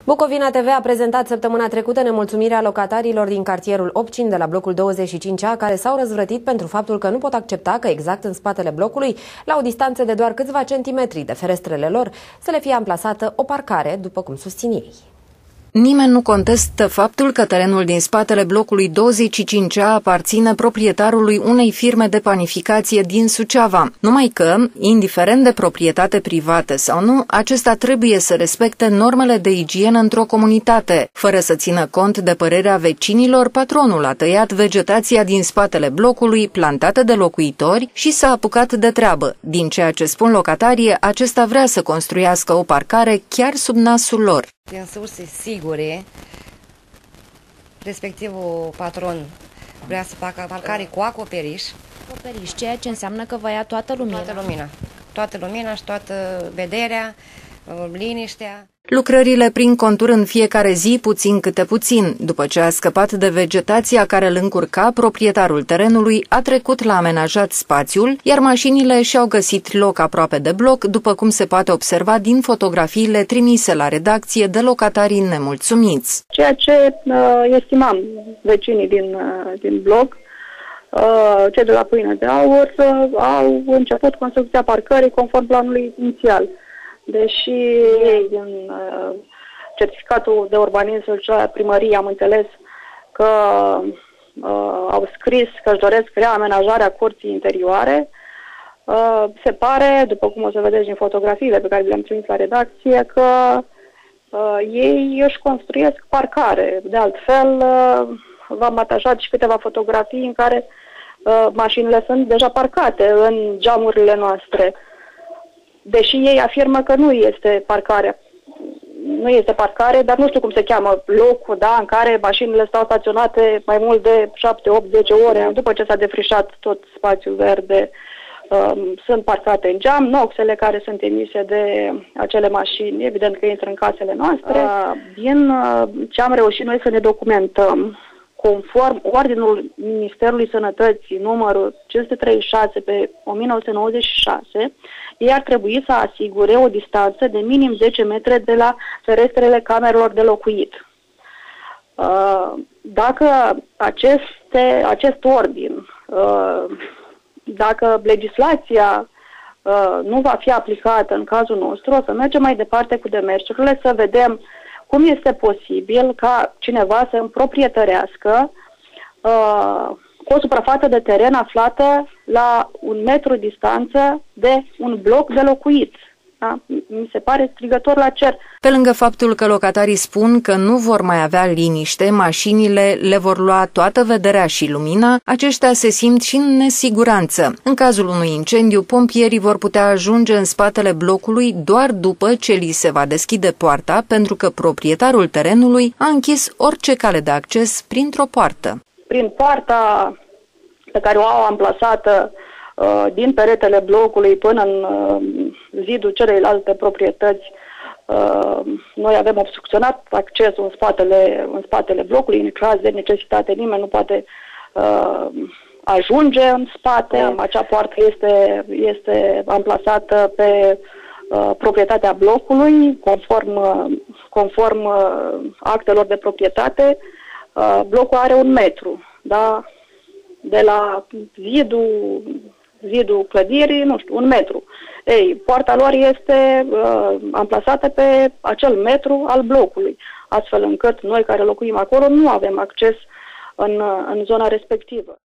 Bucovina TV a prezentat săptămâna trecută nemulțumirea locatarilor din cartierul Opcin de la blocul 25A, care s-au răzvrătit pentru faptul că nu pot accepta că exact în spatele blocului, la o distanță de doar câțiva centimetri de ferestrele lor, să le fie amplasată o parcare, după cum susțin ei. Nimeni nu contestă faptul că terenul din spatele blocului 25A aparține proprietarului unei firme de panificație din Suceava, numai că, indiferent de proprietate privată sau nu, acesta trebuie să respecte normele de igienă într-o comunitate. Fără să țină cont de părerea vecinilor, patronul a tăiat vegetația din spatele blocului, plantată de locuitori, și s-a apucat de treabă. Din ceea ce spun locatarii, acesta vrea să construiască o parcare chiar sub nasul lor. Din surse sigure, respectivul patron vrea să facă parcare cu acoperiș. Acoperiș, ceea ce înseamnă că va ia toată lumina. Toată lumina și toată vederea, liniștea. Lucrările prin contur în fiecare zi, puțin câte puțin. După ce a scăpat de vegetația care îl încurca, proprietarul terenului a trecut la amenajat spațiul, iar mașinile și-au găsit loc aproape de bloc, după cum se poate observa din fotografiile trimise la redacție de locatarii nemulțumiți. Ceea ce estimam vecinii din bloc, cei de la Pâine de Aur, au început construcția parcării conform planului inițial. Deși ei, din certificatul de urbanism și la primărie, am înțeles că au scris că își doresc reamenajarea curții interioare, se pare, după cum o să vedeți din fotografiile pe care le-am trimis la redacție, că ei își construiesc parcare. De altfel, v-am atașat și câteva fotografii în care mașinile sunt deja parcate în geamurile noastre. Deși ei afirmă că nu este parcare, dar nu știu cum se cheamă locul, da, în care mașinile stau staționate mai mult de 7, 8, 10 ore. După ce s-a defrișat tot spațiul verde, sunt parcate în geam. Noxele care sunt emise de acele mașini, evident că intră în casele noastre. Din ce am reușit noi să ne documentăm, conform Ordinul Ministerului Sănătății numărul 536 pe 1996, ei ar trebui să asigure o distanță de minim 10 metri de la ferestrele camerelor de locuit. Dacă acest ordin, dacă legislația nu va fi aplicată în cazul nostru, o să mergem mai departe cu demersurile, să vedem cum este posibil ca cineva să împroprietărească o suprafață de teren aflată la 1 metru distanță de un bloc de locuit. Da? Mi se pare strigător la cer. Pe lângă faptul că locatarii spun că nu vor mai avea liniște, mașinile le vor lua toată vederea și lumina, aceștia se simt și în nesiguranță. În cazul unui incendiu, pompierii vor putea ajunge în spatele blocului doar după ce li se va deschide poarta, pentru că proprietarul terenului a închis orice cale de acces printr-o poartă. Prin poarta pe care o au amplasată din peretele blocului până în zidul celeilalte proprietăți, noi avem obstrucționat accesul în spatele blocului. În caz de necesitate, nimeni nu poate ajunge în spate. Acea poartă este amplasată pe proprietatea blocului, conform actelor de proprietate. Blocul are 1 metru, da? De la zidul clădirii, nu știu, 1 metru. Ei, poarta lor este amplasată pe acel metru al blocului, astfel încât noi care locuim acolo nu avem acces în zona respectivă.